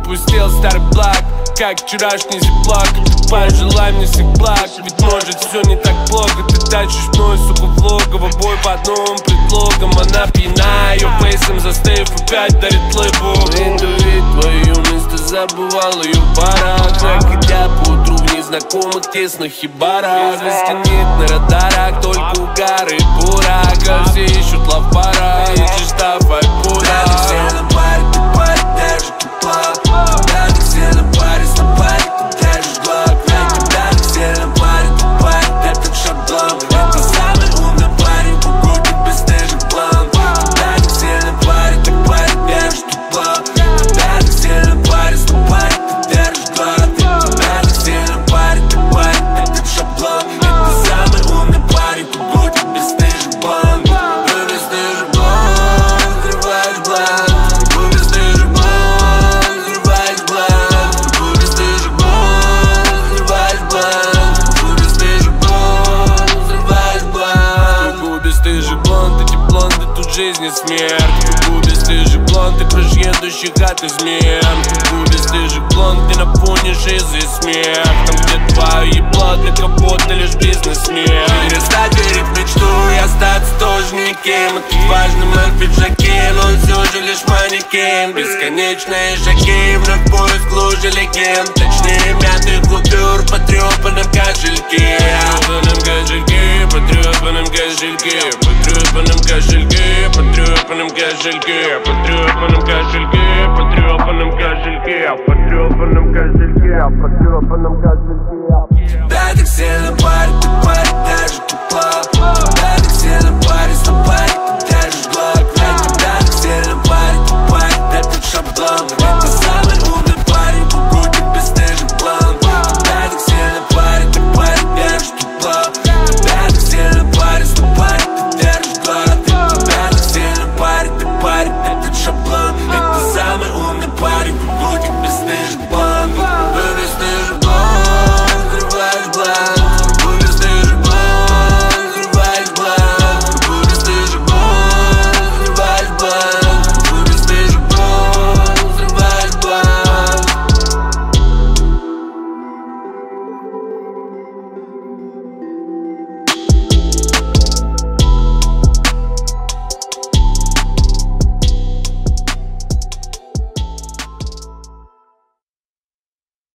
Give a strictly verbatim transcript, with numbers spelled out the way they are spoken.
Опустил старый благ, как вчерашний зиплак. Пожелай мне всех благ, ведь может все не так плохо. Ты тащишь мной, сука, в логово, бой под новым предлогом. Она пьяна, ее фейсом застыв, опять дарит лыбу. Иду ведь твою место забывал ее в барах, заходя по утру в незнакомых тесных хибарах. Звезденит на радарах, только угар и бурак. Все ищут лав-пара, ищешь давай пора. Все на паре, ты паре, даже тупо. Тебя все на паре, с на паре, ты держишь глак. Тебя все на паре, ты паре, это шаблон. Это самый умный парень, погодит бесстыжий план. Тебя все на паре, ты паре, держишь тупо. Тебя все на паре, с на паре, ты держишь глак. Тебя все на паре, ты паре, это шаблон. Это самый умный парень, погодит бесстыжий план. Бесстыжий план, взрываешь блан. Бесстыжий план, взрываешь блан. Бесстыжий план, взрываешь блан. Бесстыжий план, взрываешь блан. Бесстыжий блонд, эти блонды, тут жизнь и смерть. Бесстыжий блонд, ты прочь едущих от измен. Бесстыжий блонд, ты напомнишь из-за смех. Там где твое ебло, для кого-то лишь бизнесмен. Перестать верить в мечту и остаться тоже никем. Этот важный мэр в пиджаке, но он все же лишь манекен. Бесконечные шаги, вновь поиск лужи легенд. Точнее мятых купюр в потрепанном кошельке. Потрепанном кошельке, потрепанном кошельке. Потрепанном кошельке, потрепанном кошельке. Потрепанном кошельке, потрепанном кошельке. Потрепанном кошельке, потрепанном кошельке. Да, так все